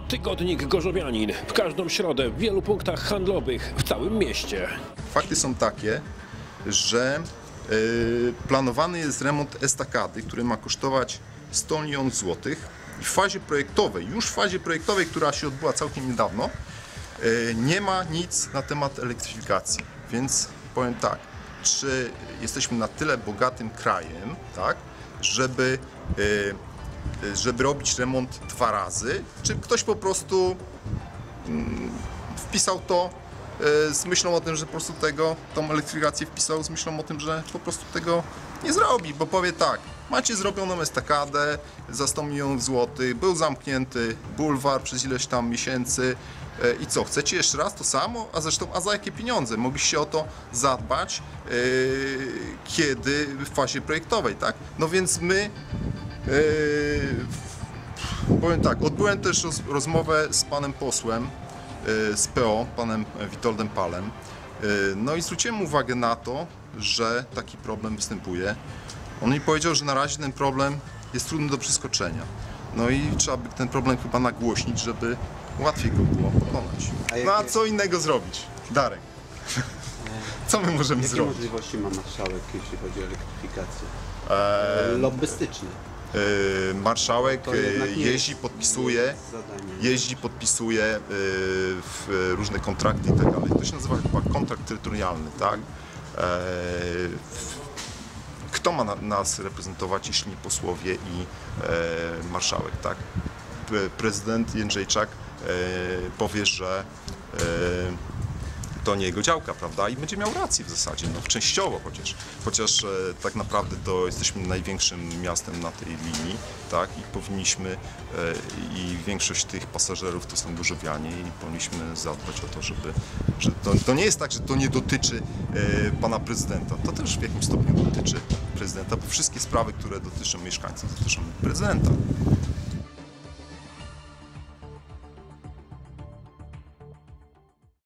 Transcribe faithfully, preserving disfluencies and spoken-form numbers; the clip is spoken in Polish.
Tygodnik Gorzowianin. W każdą środę w wielu punktach handlowych w całym mieście. Fakty są takie, że yy, planowany jest remont estakady, który ma kosztować sto milionów złotych. I w fazie projektowej, już w fazie projektowej, która się odbyła całkiem niedawno, yy, nie ma nic na temat elektryfikacji. Więc powiem tak, czy jesteśmy na tyle bogatym krajem, tak, żeby yy, żeby robić remont dwa razy, czy ktoś po prostu mm, wpisał to y, z myślą o tym, że po prostu tego, tą elektryfikację wpisał z myślą o tym, że po prostu tego nie zrobi, bo powie tak, macie zrobioną estakadę za sto milionów złotych, był zamknięty bulwar przez ileś tam miesięcy y, i co, chcecie jeszcze raz to samo? A zresztą, a za jakie pieniądze? Mogliście o to zadbać, y, kiedy w fazie projektowej, tak? No więc my Yy, powiem tak, odbyłem też roz, rozmowę z panem posłem yy, z P O, panem Witoldem Palem. Yy, no i zwróciłem uwagę na to, że taki problem występuje. On mi powiedział, że na razie ten problem jest trudny do przeskoczenia. No i trzeba by ten problem chyba nagłośnić, żeby łatwiej go było pokonać. No a co innego zrobić? Darek, co my możemy Jakie zrobić? możliwości ma marszałek, jeśli chodzi o elektryfikację? Eee, Lobbystyczne. Yy, marszałek To jednak nie jeździ, jest- podpisuje, nie jest zadanie. jeździ, podpisuje yy, w różne kontrakty i tak dalej. To się nazywa chyba kontrakt terytorialny, tak? Eee, w- Kto ma na, nas reprezentować, jeśli nie posłowie i e, marszałek, tak? Pre- Prezydent Jędrzejczak e, powie, że e, to nie jego działka, prawda? I będzie miał rację w zasadzie, no częściowo chociaż. Chociaż e, tak naprawdę to jesteśmy największym miastem na tej linii, tak? I powinniśmy, e, i większość tych pasażerów to są gorzowianie i powinniśmy zadbać o to, żeby, że to, to nie jest tak, że to nie dotyczy e, pana prezydenta. To też w jakimś stopniu dotyczy prezydenta, bo wszystkie sprawy, które dotyczą mieszkańców, dotyczą prezydenta.